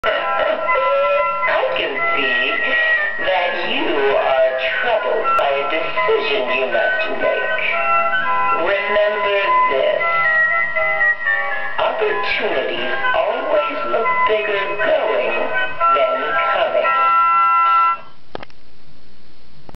I can see that you are troubled by a decision you must make. Remember this. Opportunities always look bigger going